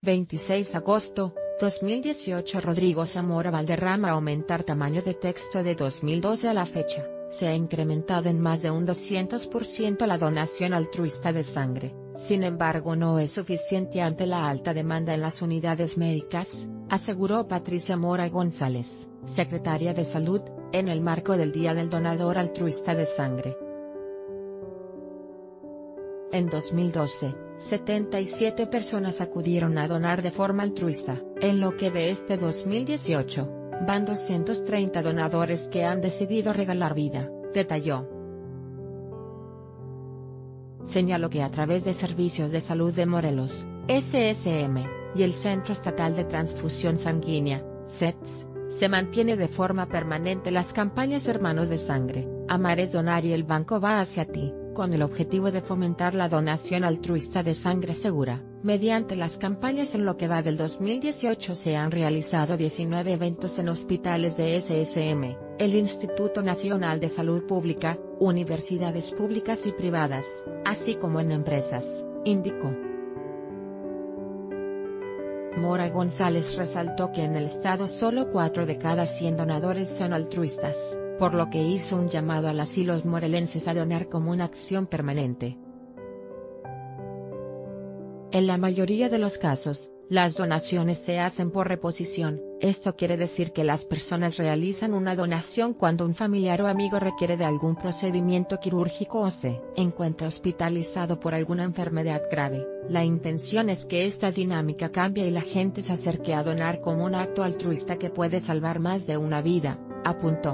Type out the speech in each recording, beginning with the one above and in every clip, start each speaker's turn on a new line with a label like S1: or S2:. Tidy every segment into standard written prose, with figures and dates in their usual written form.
S1: 26 agosto, 2018. Rodrigo Zamora Valderrama. Aumentar tamaño de texto. De 2012 a la fecha, se ha incrementado en más de un 200% la donación altruista de sangre. Sin embargo, no es suficiente ante la alta demanda en las unidades médicas, aseguró Patricia Mora González, secretaria de Salud, en el marco del Día del Donador Altruista de Sangre. En 2012, 77 personas acudieron a donar de forma altruista. En lo que de este 2018, van 230 donadores que han decidido regalar vida, detalló. Señaló que a través de Servicios de Salud de Morelos, SSM, y el Centro Estatal de Transfusión Sanguínea, CETS, se mantiene de forma permanente las campañas Hermanos de Sangre, Amar es Donar y El Banco Va Hacia Ti, con el objetivo de fomentar la donación altruista de sangre segura. Mediante las campañas en lo que va del 2018 se han realizado 19 eventos en hospitales de SSM, el Instituto Nacional de Salud Pública, universidades públicas y privadas, así como en empresas, indicó. Mora González resaltó que en el estado solo 4 de cada 100 donadores son altruistas, por lo que hizo un llamado a las y los morelenses a donar como una acción permanente. En la mayoría de los casos, las donaciones se hacen por reposición. Esto quiere decir que las personas realizan una donación cuando un familiar o amigo requiere de algún procedimiento quirúrgico o se encuentra hospitalizado por alguna enfermedad grave. La intención es que esta dinámica cambie y la gente se acerque a donar como un acto altruista que puede salvar más de una vida, apuntó.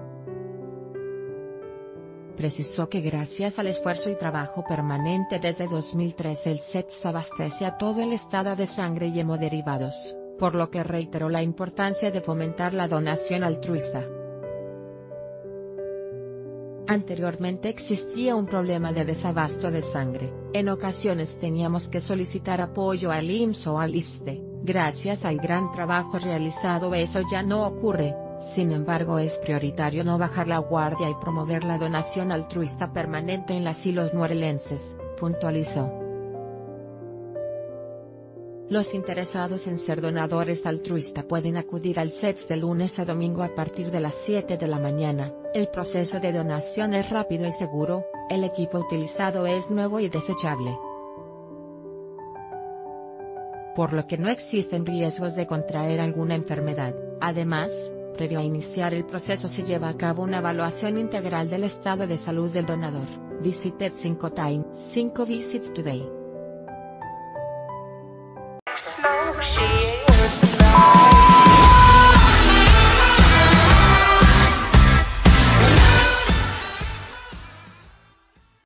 S1: Precisó que gracias al esfuerzo y trabajo permanente desde 2013 el CETS abastece a todo el estado de sangre y hemoderivados, por lo que reiteró la importancia de fomentar la donación altruista. Anteriormente existía un problema de desabasto de sangre, en ocasiones teníamos que solicitar apoyo al IMSS o al ISSSTE, gracias al gran trabajo realizado eso ya no ocurre. Sin embargo, es prioritario no bajar la guardia y promover la donación altruista permanente en las y los morelenses, puntualizó. Los interesados en ser donadores altruistas pueden acudir al CETS de lunes a domingo a partir de las 7 de la mañana. El proceso de donación es rápido y seguro, el equipo utilizado es nuevo y desechable, por lo que no existen riesgos de contraer alguna enfermedad. Además, previo a iniciar el proceso se lleva a cabo una evaluación integral del estado de salud del donador. Visited 5 times 5 visits today.